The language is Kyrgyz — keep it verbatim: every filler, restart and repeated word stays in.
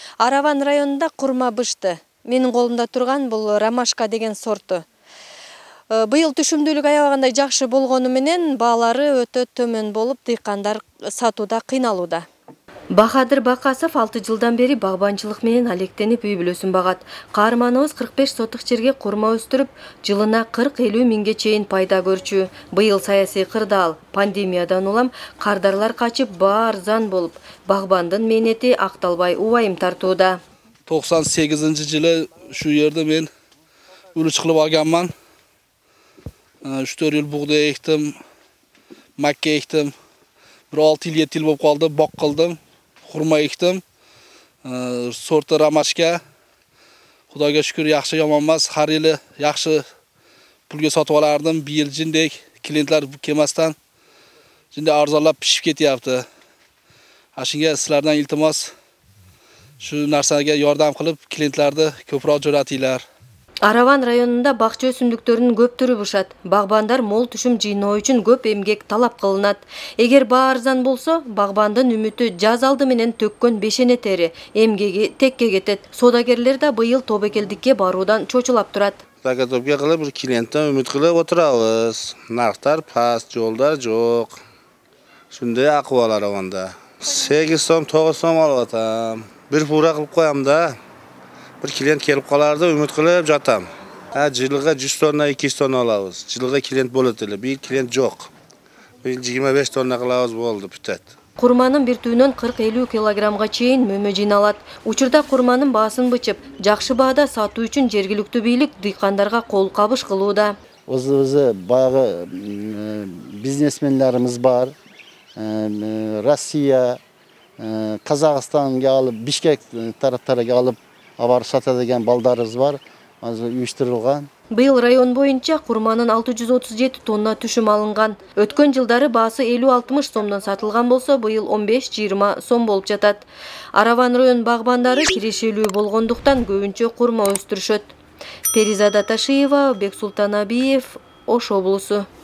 Араван районунда курма бышты. Менин колумда турган бул ромашка деген сорту. Быйыл түшүмдүүлүк аябагандай жакшы болгону менен баалары өтө төмөн болуп, дыйкандар сатууда кыйналууда. Бахадыр Бакасов алты жылдан бери багбанчылык менен алектенип үй бүлөсүн багат. Каарманыбыз кырк беш сотук жерге курма өстүрүп, жылына кырк элүү миңге чейин пайда көрчү. Быйыл саясий кырдаал, пандемиядан улам кардарлар качып баа арзан болуп, багбандын мээнети акталбай убайым тартууда. токсон сегизинчи жылы ушу жерде мен үлүч кылып алганман. үч төрт жыл бугдай эктим, макка эктим. Bir алты yıl yedi yıl болып қалды, бақ қылдым, хурма ектім, сорты ромашка. Құдайға шүкір, яқшы яманмас, har yili яқшы pulga sotib olardim. Bir yil jindek klientlar kelmasdan jindek arzonlab pishib ketyapti. Ashunga sizlardan iltimos shu narsaga yordam qilib, klientlarni ko'proq jo'natinglar. Араван районунда бакча өсүмдүктөрүнүн көп түрү бышат. Багбандар мол түшүм жыйноо үчүн көп эмгек талап кылынат. Эгер баа арзан болсо, багбандын үмүтү жаз алды менен төккөн бешене тери эмгеги текке кетет. Содагерлер да быйыл тобокелдикке баруудан чочулап турат. Заготовка кылып, бир клиенттен үмүт кылып отурабыз. Нарктар паст, жолдар жок. Шундай акыбал Араванда. сегиз сом, тогуз сом алып атам. Бир фура кылып коям да. Bir klient kelip kalardı, ümit kılıp jatam. Ha, жылга жүз tonna, эки жүз tonna alabız. Жылга klient bolot ele, bir klient jok. Bir yigirme beş tonna kılabız boldu, bitet. Курманын бир түйүнөн кырк элүү килограммга чейин мөмө жыйналат. Учурда курманын баасын бычып, жакшы баада сатуу үчүн жергиликтүү бийлик дыйкандарга кол кабыш кылууда. Өзүбүз баягы бизнесмендерimiz бар. Россия, Казакстанга алып, Бишкек тараптарга алып абар сатадыган балдарыбыз бар. Азыр уюштурулган. Быйыл район боюнча курманын алты жүз отуз жети тонна түшүм алынган. Өткөн жылдары баасы элүү алтымыш сомдон сатылган болсо, быйыл он беш жыйырма сом болуп жатат. Араван район багбандары кирешелүү болгондуктан көбүнчө курма өстүрүшөт. Перизада Ташиева, Бексултан Абиев, Ош облусу.